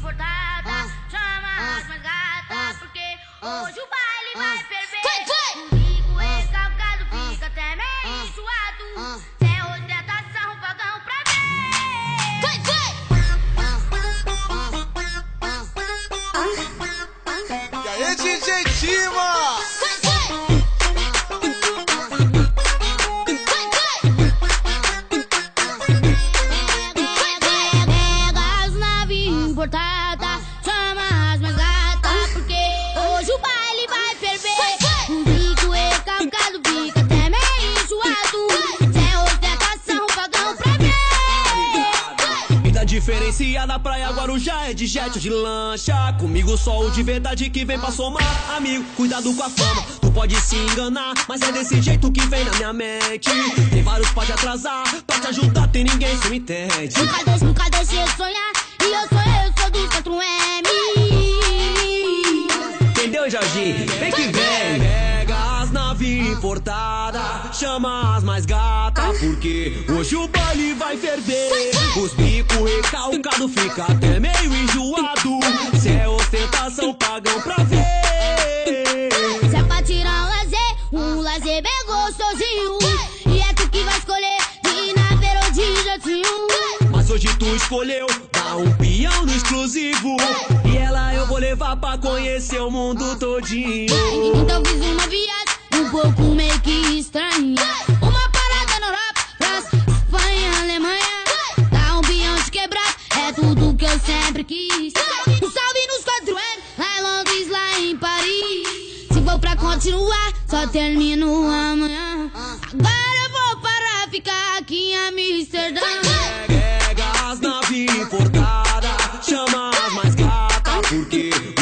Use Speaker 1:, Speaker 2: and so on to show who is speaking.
Speaker 1: importada, chama as mais gatas, porque hoje o baile vai ferver. O bico recalcado fica até meio enjoado. Se é ostentação, pagão pra ver.
Speaker 2: E aí, DJ Tima?
Speaker 1: Importada, chama as mais gatas, porque hoje o baile vai ferver. O bico recalcado fica até meio enjoado. Se é ostentação, pagão pra ver.
Speaker 3: Vida diferenciada, praia Guarujá é de jet ou de lancha. Comigo só o de verdade que vem pra somar. Amigo, cuidado com a fama, tu pode se enganar, mas é desse jeito que vem na minha mente. Tem vários pode atrasar, pra te ajudar tem ninguém, cê me entende.
Speaker 1: Nunca deixei sonhar, e eu sou do Centro M.
Speaker 3: Entendeu, Jorginho? Vem que vem. Pega as naves importadas, chama as mais gatas, porque hoje o baile vai ferver. Os bicos recalcados fica até meio enjoado. Se é ostentação, pagam pra ver.
Speaker 1: Se é pra tirar um lazer bem gostosinho, e é tu que vai escolher de navio ou de jatinho.
Speaker 3: Mas hoje tu escolheu dar um peão no exclusivo, e ela eu vou levar pra conhecer o mundo todinho.
Speaker 1: Então fiz uma viagem um pouco meio que estranha. Uma parada na Europa, França, Espanha, Alemanha. Dá um peão de quebrado, é tudo que eu sempre quis. Um salve nos 4M, lá em Londres, lá em Paris. Se for pra continuar, só termino amanhã. Agora eu vou parar, ficar aqui em Amsterdã.
Speaker 3: Pega as naves importadas, chama as mais gatas, porque